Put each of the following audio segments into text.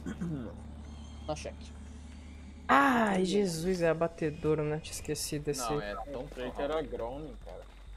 Dá cheque. Ai, Jesus, é abatedouro, né? Tinha esquecido desse. Não, é tão Achei que era Gronin, cara.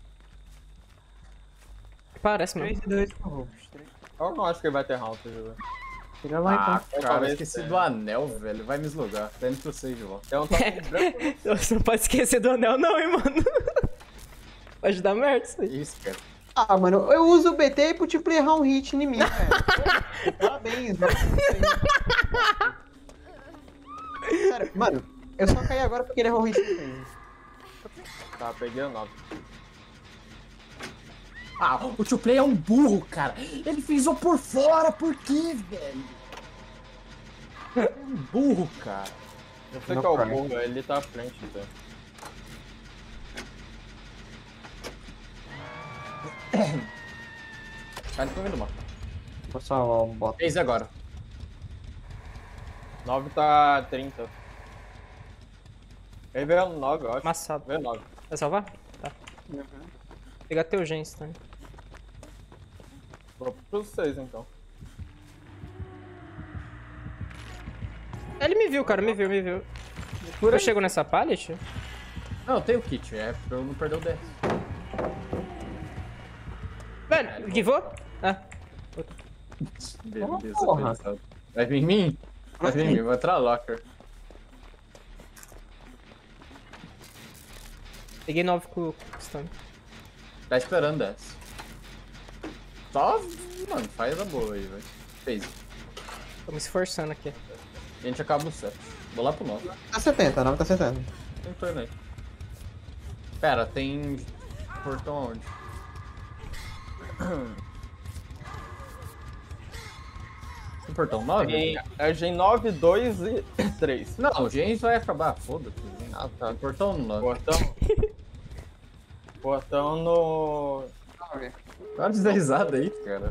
Parece, mano. 3 e 2 com roubos. Eu não acho que ele vai ter Haunted, velho. Chega lá Ah, então. cara, talvez esqueci tenha. do anel, velho. Vai me eslogar. Tá indo pro save lá. Tem um toque branco. Você não pode esquecer do anel, não, hein, mano. Pode dar merda isso aí. Isso, cara. Ah, mano, eu uso o BT pro tipo errar um hit em mim, velho. Parabéns, velho. Sério, mano, eu só caí agora porque ele errou o hit em mim. Tá, peguei o 9. Ah, o tio Play é um burro, cara. Ele fez o por fora, por quê, velho? É um burro, cara. Eu sei Não que é o cai. burro, ele tá à frente, então. Cara, não tô vendo mal. Vou só botar. 3 agora. 9 tá 30. Ele veio no 9, eu acho. Amassado. Veio 9. Vai salvar? Tá. Pegar teu gens também. Vou pro 6, então. Ele me viu, cara, me viu. Eu chego nessa pallet? Não, tem o kit. É pra eu não perder o 10. Velho, givou? Ah. Beleza, Porra. pensado. Vai vir em mim? Vai vir em mim, vou entrar locker. Peguei 9 com o stun. Tá esperando 10. Só, mano, faz a boa aí, velho. Fez. Tô me esforçando aqui. A gente acaba o 7. Vou lá pro 9. Tá 70, 9 tá 70. Tem torneio. Pera, tem portão onde? Tem portão 9? Tem é Gen 9, 2 e 3. Não, o Gens vai acabar, foda-se. Ah, tá. Tem portão no 9. Portão. Portão no. Para de dar risada aí, cara.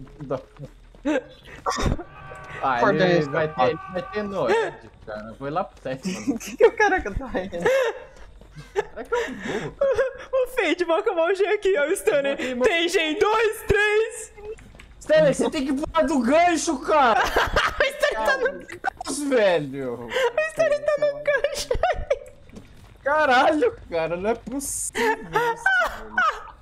Ah, Portão ele esse, vai ter no Ed, cara. Foi lá pro 7, mano. O que o caraca tá indo? Será que é um burro, cara? O Fade, vou acabar o Gen aqui, ó, o Stunner. Tem Gen 2, 3. Stanley, você tem que pular do gancho, cara! O Stunner tá no Deus, velho! gancho. Caralho, cara, não é possível isso, velho.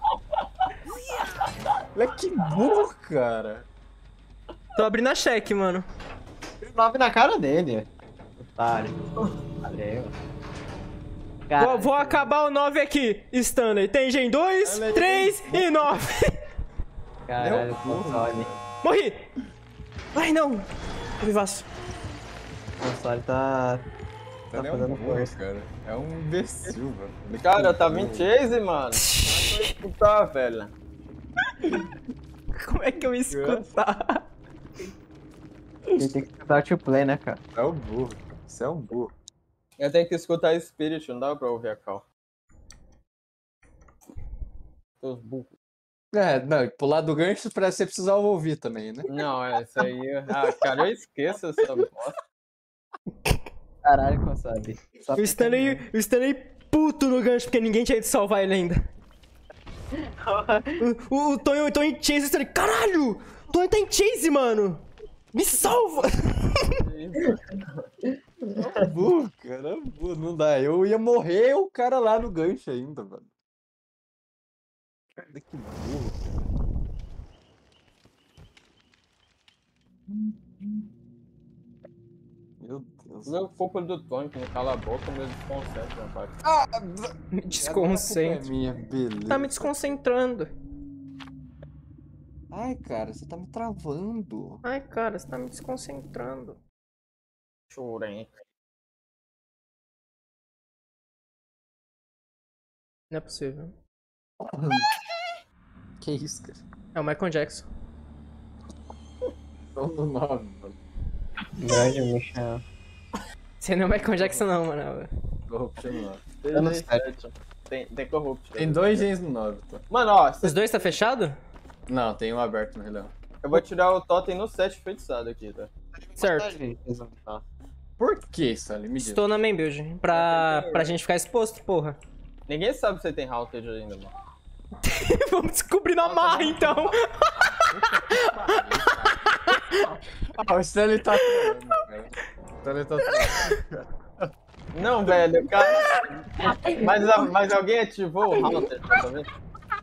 Olha que burro, cara. Tô abrindo a cheque, mano. 9 na cara dele. Otário. Valeu. Vou acabar o 9 aqui, Stanley. Tem Gen 2, 3 e 9. Caralho, burro, console. Morri. Ai, não. Tô vivaço. O console tá Ele é um fazendo burro, força. cara. É um imbecil, velho. Cara, tá 20 chase, mano. Não vai escutar, velho. Como é que eu ia escutar? Ele tem que escutar o tio play, né, cara? É um burro, cara. Você é um burro. Eu tenho que escutar Spirit, não dá pra ouvir a Cal. Seus burros. É, não, e pular do gancho parece que você precisava ouvir também, né? Não, é isso aí. Ah, cara, eu esqueço essa bosta. Caralho, console. Só O Stanley puto no gancho, porque ninguém tinha ido salvar ele ainda. O Tonho em chase, o Stanley, caralho! O Tonho tá em chase, mano! Me salva! É um burro, cara. É um burro. Não dá. Eu ia morrer o cara lá no gancho ainda, mano. Cara, que burro. Meu Deus. O meu culpa do Tony que não cala a boca, o meu desconcentra, rapaz. Me desconcentra. Minha beleza. Tá me desconcentrando. Ai, cara, você tá me travando. Ai, cara, você tá me desconcentrando. Chorem. Não é possível. Que isso, cara? É o Michael Jackson. Tô no 9, mano. Grande Michel. Você não é o Michael Jackson, não, mano. Corruption no 9. Eu não sei. Tem Corrupt. Tem 2 gens no 9, tá? Mano, ó, Os dois tá fechado? Não, tem um aberto no relão. eu vou tirar o totem no 7 feitiçado aqui, tá? Certo. Por que, Sally? Me diz. Estou na main build. Pra gente ficar exposto, porra. Ninguém sabe se você tem Haunted ainda, mano. Vamos descobrir na marra, então. Ah, o Stanley tá trolando, cara. O Stanley tá trolando. Não, velho, cara. Mas alguém ativou o router, tá vendo?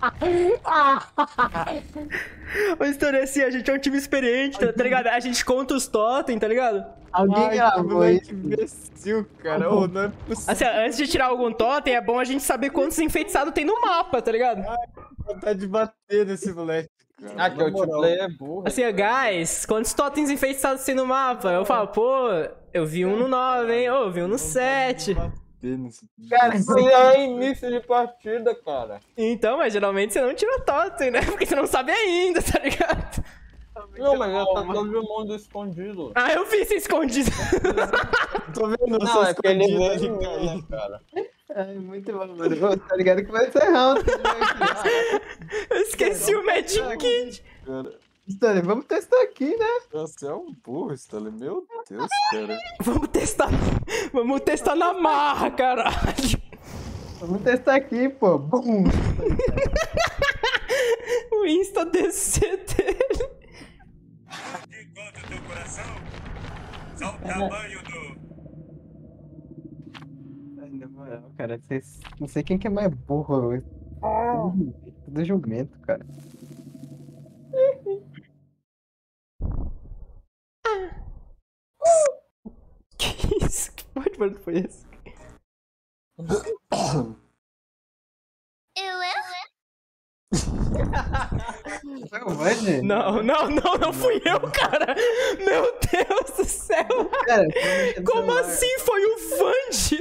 Ô, Stanley, assim, a gente é um time experiente, tá ligado? A gente conta os totem, tá ligado? Alguém gravou isso. Que imbecil, cara. Ô, não é possível. Assim, antes de tirar algum totem, é bom a gente saber quantos enfeitiçados tem no mapa, tá ligado? Vontade de bater nesse moleque, cara. Ah, que o T-Play é burro. Assim, guys, quantos totens enfeitiçados tem no mapa? Eu falo, pô, eu vi um no 9, hein? Ô, eu vi um no 7. Cara, isso é início de partida, cara. Então, mas geralmente você não tira totem, né? Porque você não sabe ainda, tá ligado? Não, mas já tá todo mundo escondido. Ah, eu vi você escondido. Tô vendo Não, só é porque ele escondido veio ali, em mim, né, cara? Ai, muito bom, mano. Ô, tá ligado que vai ser round. Eu esqueci o Magic Kid. cara. Stanley, vamos testar aqui, né? Você é um burro, Stanley. Meu Deus, cara. Vamos testar na marra, caralho. Vamos testar aqui, pô. Bum. O Insta DC dele. De conta do teu coração, só o tamanho do... Ai, na moral, cara, vocês... não sei quem que é mais burro. Tudo jumento, cara. Que isso? Que porra de barulho foi esse? Foi o Vande? Não fui eu, cara! Meu Deus do céu! Cara, eu tava mexendo no Como celular. assim foi o Vande?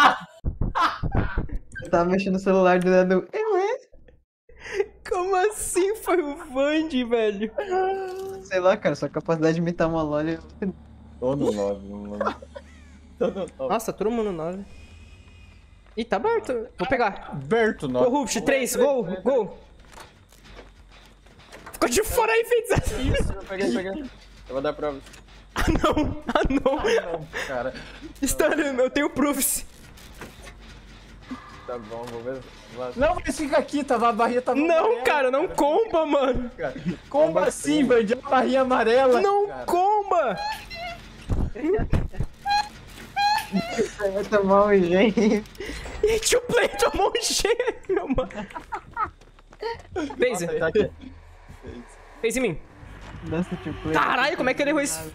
Eu tava mexendo no celular do lado. Como assim foi o Vande, velho? Sei lá, cara, sua capacidade de imitar uma LOL é... Tô no 9, no 9. Nossa, todo mundo 9. Ih, tá aberto. Vou pegar. Berto, 9. Corrupt, 3, gol. Ficou de fora aí, feitiçado. Isso, eu peguei. Eu vou dar prova. Ah, não. Cara. Stanley, eu tenho proofs. Tá bom, vou ver. Não, mas fica aqui, tava a barrinha tava Não, amarela, cara, não comba, mano. cara. Como assim, Vande? A barrinha amarela, Não cara. comba. Vai tomar um gente. E tio Play tomou um gênio, mano. Phase, Tá aqui. Phase em mim. Nossa, tipo... Caralho, como é que ele errou isso?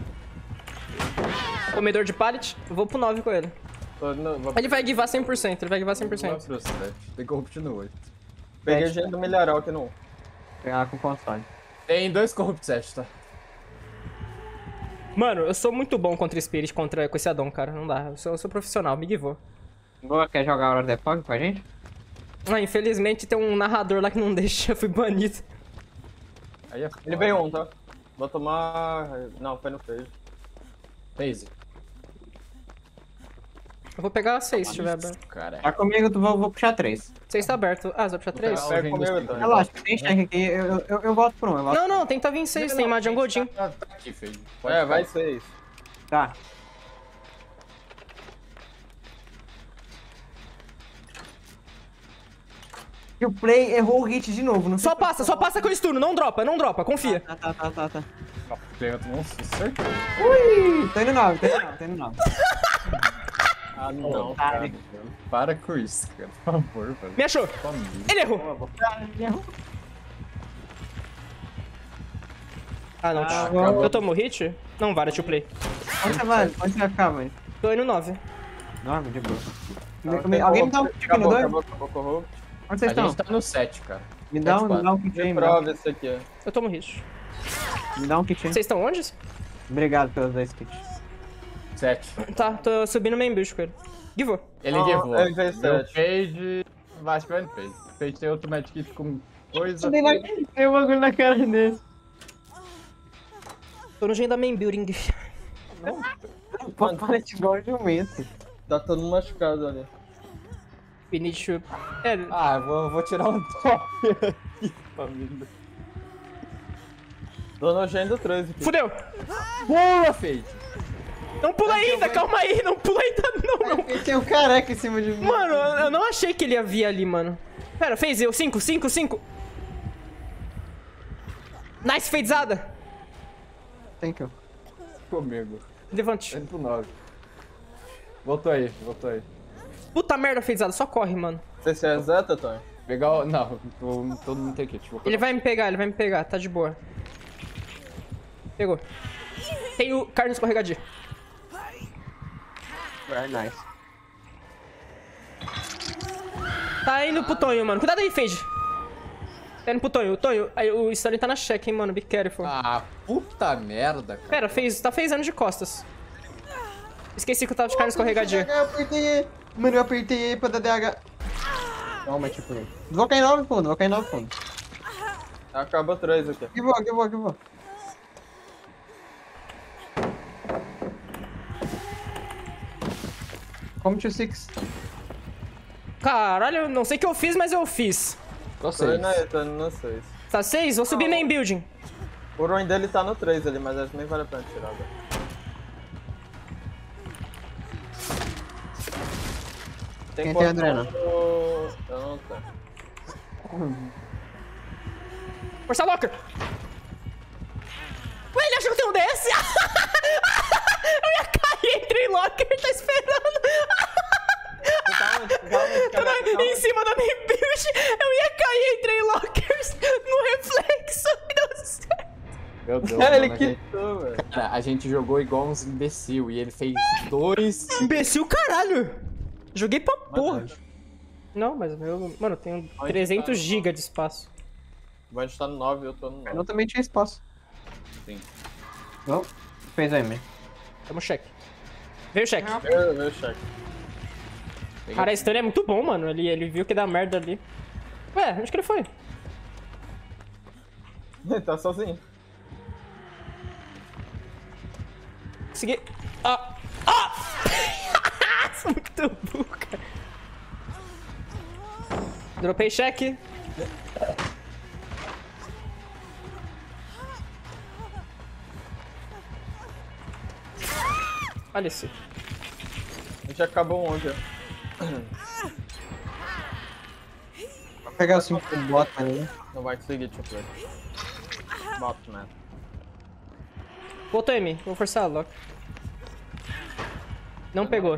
Comedor de pallet, eu vou pro 9 com ele. Ele vai guivar 100%, ele vai guivar 100%. Tem corrupt no 8. Peguei gente do milharal aqui no 1. Pegar com console. Tem 2 corrupt 7, tá? Mano, eu sou muito bom contra Spirit, com esse Adon, cara. Não dá, eu sou profissional, me guivou. Boa, quer jogar a Hora de Fog com a gente? Ah, infelizmente tem um narrador lá que não deixa, eu fui banido. Aí é Ele veio 1, tá? Vou tomar... Não, foi no Phase. Phase. Eu vou pegar 6 se tiver aberto. Cara. Tá comigo, vou puxar 3. 6 tá aberto. Ah, você vai puxar 3? Pega comigo, então. Relaxa, tem cheque aqui, eu volto por um, eu volto. Não, tenta vir 6, tem Madian Godin. Tá aqui, Phase. Vai 6. Tá. E o Play errou o hit de novo, não sei. Só passa com o stun, não dropa, confia. Tá. Nossa, certeza. Ui, tô indo 9. Ah, não. Cara, para com isso, cara. Por favor, velho. Me achou. Família. Ele errou. Ah, não. Eu tomo hit? Não vale, tio Play. Onde você vai? Onde você vai ficar, mãe? Tô indo 9. 9, de boa. Alguém me dá um kick no 2? Acabou corrupto. Onde vocês A estão? gente tá no 7, cara. Me dá um kit aí, Prova esse aqui. Eu tomo hit. me dá um kit aí. Vocês estão onde? Obrigado pelos 2 kits. 7. Tá, tô subindo main build com ele. Givou. Ele Ah, guivou. ele fez Meu 7. Phase... Acho que vai no Phase. Phase tem outro Magic Kit com coisa... Tem um bagulho na cara dele. Tô no jeito da main building. Pô, parece igual de jumento. Tá todo mundo machucado ali. We need to... É, Ah, vou tirar um top aqui, família. Tô nojento 13 aqui. fudeu. Boa, Phase! Não pula ainda, calma aí, não pula ainda não. Tem um careca em cima de mim. Mano, eu não achei que ele ia vir ali, mano. Pera, fez eu. 5. Nice, feizada. Thank you. comigo. Levante. Indo pro 9. Voltou aí. Puta merda, feizado. Só corre, mano. Você se reseta, Tony? Pegar o... Não, todo mundo tem kit. Ele vai me pegar. Tá de boa. Pegou. Tem o carne escorregadia. Very nice. Tá indo pro Tonho, mano. Cuidado aí, Fade. Tá indo pro Tonho. Tonho, aí, o Stanley tá na check, hein, mano. Be careful. Ah, puta merda, cara. Pera, tá fazendo de costas. Esqueci que eu tava de carne escorregadia. Eu apertei E. Mano, eu apertei E pra dar DH. Calma, tipo. Vou cair 9 fundo. Acaba 3 aqui. Que vou. Come to 6. Caralho, eu não sei o que eu fiz, mas eu fiz. Tô Tô indo 6. aí, tô indo no 6. Tá 6? Vou subir main building. O ruim dele tá no 3 ali, mas acho que nem vale a pena tirar, velho. Quem tem portão adrena? Eu não tenho. Força Locker. Ué, ele achou que tem um DS? Eu ia cair, entrei em Locker, tá esperando. Calma. Em cima da main build, eu ia cair, entrei em Lockers no reflexo. Deu certo. Meu Deus, Ele mano, Tô, velho. cara, a gente jogou igual uns imbecil e ele fez 2. Imbecil, caralho. Joguei pra porra. Não, mas meu... Mano, eu tenho 300 GB de espaço. O Band tá no 9 e eu tô no 9. Eu também tinha espaço. Sim. Não? Fez aí, man. Tamo check. Veio o check. Eu check. Cara, esse Stanley é muito bom, mano. Ele viu que dá merda ali. Ué, onde que ele foi? Ele tá sozinho. Consegui. Sou muito burro, cara. Dropei check. Faleci. A gente acabou onde, ó. Vou pegar o 5 com bota ali, né? Não vai conseguir, deixa eu ver. Bota, né? Voltou em mim. Vou forçar a lock. Não pegou.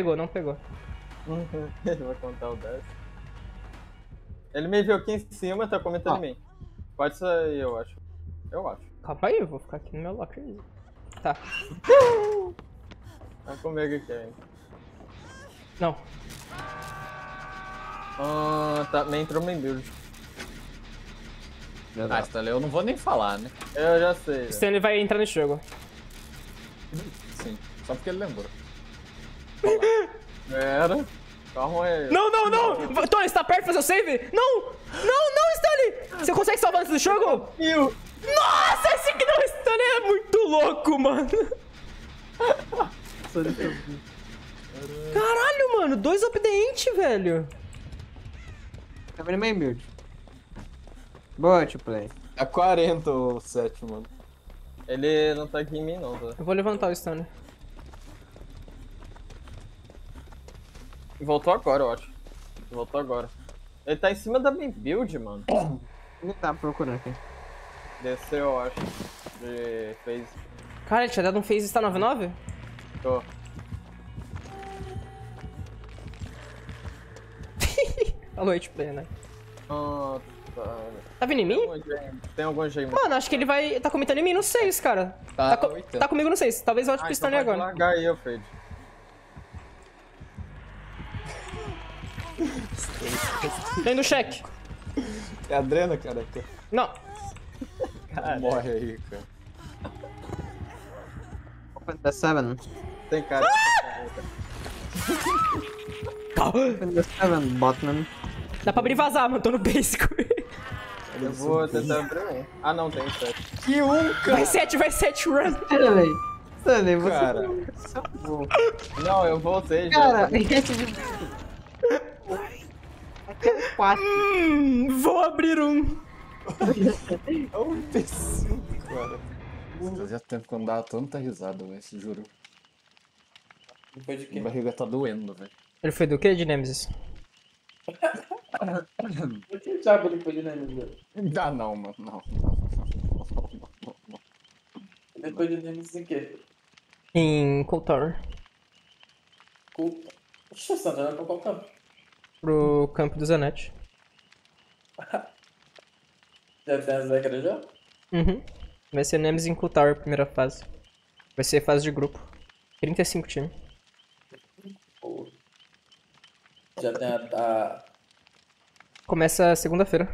Ele vai contar o 10. Ele me viu aqui em cima e tá comentando em mim. Pode sair, eu acho. Calma aí, eu vou ficar aqui no meu locker. Tá. Vai comigo aqui ainda. Não. Tá, me entrou main build. Ah, Stanley, eu não vou nem falar, né? Eu já sei. O Stanley vai entrar nesse jogo. Sim, só porque ele lembrou. Era. Calma aí. Não! Tony, você tá perto de fazer o save? Não, Stanley! Você consegue salvar antes do jogo? Nossa, esse que não, Stanley é muito louco, mano. Caralho, mano, 2 update, velho. Tá vendo main build. Boa, to play. É 40 o 7, mano. Ele não tá aqui em mim, não, tá? Eu vou levantar o Stanley. Voltou agora, eu acho. Voltou agora. Ele tá em cima da main build, mano. Ele tá procurando aqui. Desceu, eu acho. De phase. Cara, ele tinha dado um phase está 99? Tô. Falou aí, play, né? Tá. Tá vindo em mim? Tem algum jeito. Mano, acho que ele vai... Tá comentando em mim no 6, cara. Tá, Tá comigo no 6. Talvez volte pro Stanley pode agora. largar aí, Fade. Tem no check. É a Adrena, cara. Não. Morre aí, cara. Open the 7. Tem cara. Open the 7, botman. Dá pra abrir e vazar, mano. Tô no basic. Eu vou tentar abrir um. Ah, não, tem 7. Que cara! Vai 7, run. Stanley, você... Cara. Não, eu voltei já. Cara, esse de... Aquele 4. Vou abrir um. É um imbecil, cara. Fazia tempo que eu não dava tanta risada, velho, juro. Depois de quê? Minha barriga tá doendo, velho. Ele foi do que, de Nemesis? O que sabe depois de Nemesis? Ah, não, mano, não. Depois de Nemesis em quê? Em Cold Tower. Culpa. Oxe, você tá andando pra qual campo? Pro campo do Zanetti. Já tem as décadas já? Uhum. Vai ser Nemesis em Cold Tower, primeira fase. Vai ser fase de grupo. 35 times. Pô. Já tem a... Começa segunda-feira.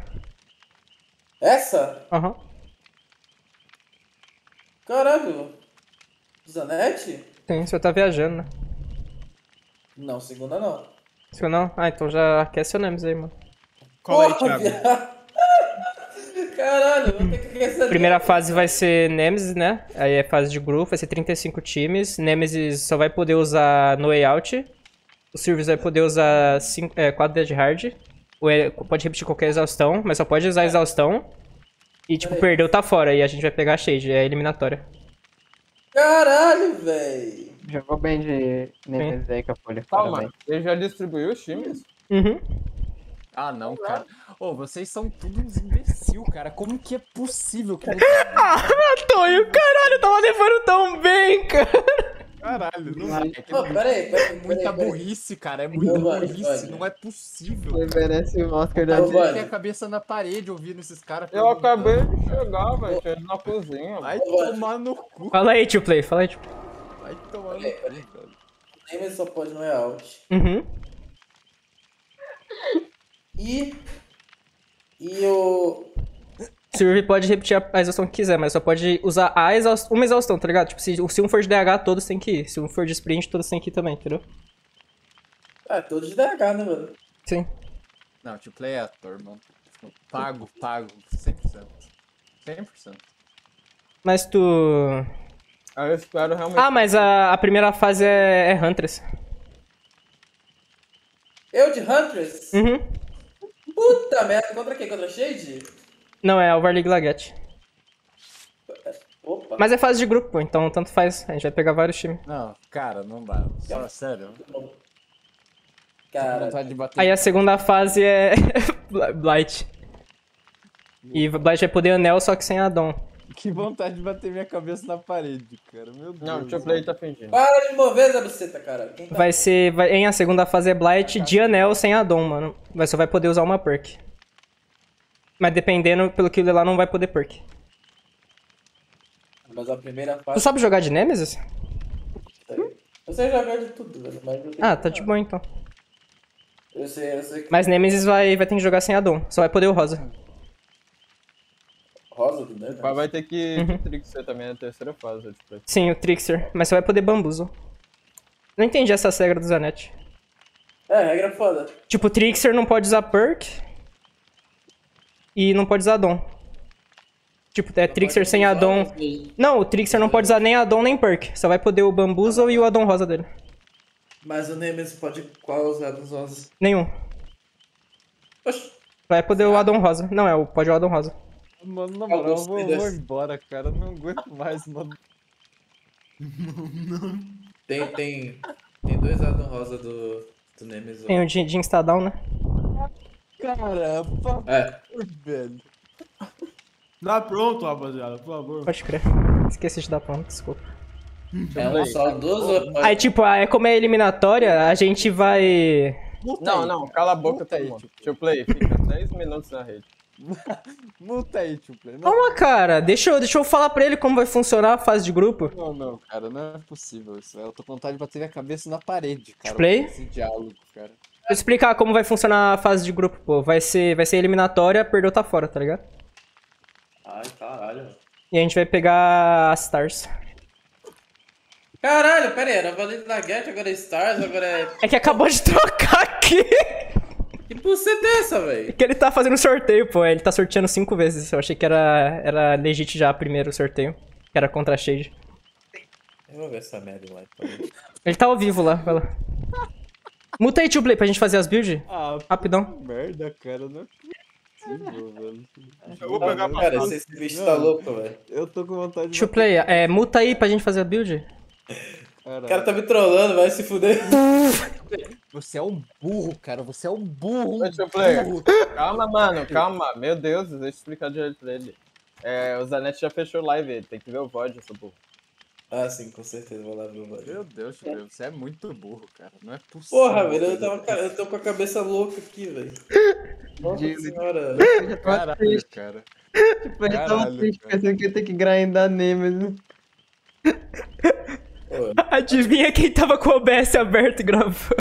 Essa? Aham. Caralho. Zanetti? Sim, você tá viajando, né? Não, segunda não. Se não? Ah, então já aquece o Nemesis aí, mano. Cola aí, Porra, Thiago. viado. Caralho, vou ter que aquecer. Primeira fase vai ser Nemesis, né? Aí é fase de grupo, vai ser 35 times. Nemesis só vai poder usar no way out. O Service vai poder usar 4 Dead Hard. Pode repetir qualquer exaustão, mas só pode usar exaustão. E tipo, perdeu, tá fora. E a gente vai pegar a Shade, é eliminatória. Caralho, véi. Jogou bem de Nemesis aí com a folha. Calma, parabéns. ele já distribuiu os times? Uhum. Ah, não, cara. Ô, vocês são tudo uns imbecil, cara. Como que é possível que... Tonho, caralho, eu tava levando tão bem, cara. Caralho, não é. Pô, peraí. Muita burrice, cara. É muita Bud, burrice. Bud. Não é possível. Você merece o Oscar da Ô, vida. Bud. Tem a cabeça na parede ouvindo esses caras. Eu acabei de chegar, velho. Tinha ido na cozinha. Vai Bud. tomar no cu. Fala aí, tio Play, fala aí, tio. Vai tomar no Peraí, cu, peraí. velho. Nem só pode no layout. Uhum. E o... Serve pode repetir a exaustão que quiser, mas só pode usar uma exaustão, tá ligado? Tipo, se um for de DH, todos tem que ir. Se um for de sprint, todos tem que ir também, entendeu? Ah, todos de DH, né, mano? Sim. Não, tio Play é ator, mano. Pago. 100%. 100%. Mas tu... Aí eu espero realmente. Ah, mas a primeira fase é Huntress. Eu de Huntress? Uhum. Puta merda, contra quem? Contra Shade? Não, é o Varlig Laguette. Opa. Mas é fase de grupo, pô, então tanto faz. A gente vai pegar vários times. Não, cara, não dá. Só, sério. Tô com Cara, vontade de bater. Aí a segunda fase é Blight. E Blight vai poder anel, só que sem addon. Que vontade de bater minha cabeça na parede, cara. Meu Deus. Não, o Tio Play tá fingindo. para de mover, Zé Buceta, cara. Quem tá... Em a segunda fase é Blight de anel sem addon, mano. Mas só vai poder usar uma perk. Mas dependendo, pelo que lá não vai poder perk. Mas a primeira Tu fase... sabe jogar de Nemesis? Eu sei jogar de tudo, velho. Mas eu tenho Ah, que tá de jogar. boa então. Eu sei que... Mas Nemesis vai ter que jogar sem addon. Só vai poder o rosa. Rosa do Nerd. Mas vai ter que Uhum. Trixer também na terceira fase. Tipo. Sim, o Trickster. Mas só vai poder bambuzo. Não entendi essa regra do Zanetti. É, regra foda. Tipo, o Trickster não pode usar perk. E não pode usar addon. Tipo, é Trickster sem addon. Não, o Trickster não pode usar nem addon nem perk. Só vai poder o bambuzo e o addon rosa dele. Mas o Nemesis pode qual usar dos rosas? Nenhum. Oxi. Vai poder o addon rosa. Não, pode o addon rosa. Mano, na moral, eu vou embora, cara. Eu não aguento mais, mano. Tem dois addon rosa do Nemesis. Tem o Jinx tá down, né? Cara, por favor, É. velho. Tá pronto, rapaziada, por favor. Pode crer. Esqueci de dar ponto, desculpa. É um só dos ou Aí, tipo, como é eliminatória, a gente vai... Não, cala a boca, Multa aí, todo mundo. Tio Play, fica 10 minutos na rede. Multa aí, tio Play. Não, Calma, cara. Deixa eu falar pra ele como vai funcionar a fase de grupo. não, cara, não é possível isso. Eu tô com vontade de bater minha cabeça na parede, cara. Play? com esse diálogo, cara. Vou explicar como vai funcionar a fase de grupo, pô. Vai ser eliminatória, perdeu, tá fora, tá ligado? Ai, caralho. E a gente vai pegar as Stars. Caralho, pera aí, era Valente da Get, agora é Stars, agora é... É que acabou de trocar aqui. Que buceta é essa, velho? Que ele tá fazendo sorteio, pô. Ele tá sorteando 5 vezes. Eu achei que era legit já primeiro sorteio. Que era contra a Shade. Eu vou ver essa merda lá. Ele tá ao vivo lá, vai lá. Muta aí, tio Play, pra gente fazer as builds. Ah, Rapidão. merda, cara. Não é possível, velho. Eu vou pegar pra Cara, esse bicho tá louco, velho. Eu tô com vontade de Tio Play, muta aí pra gente fazer a build. O cara tá me trollando, vai se fuder. Você é um burro, cara. Você é um burro. Ô, Tio Play, calma, mano, calma. Meu Deus, deixa eu explicar direito pra ele. O Zanetti já fechou live, ele tem que ver o VOD, essa porra. Ah, sim, com certeza, vou lá ver o bagulho. Meu Deus, Chico, você é muito burro, cara. Não é possível. Porra, velho, eu tô com a cabeça louca aqui, velho. Nossa Gino. senhora. Eu já tava Caralho, triste. cara. Tipo, eu já tava Caralho, triste, cara. pensando que ia ter que grindar Nemesis. Pô, Adivinha quem tava com o OBS aberto e gravando?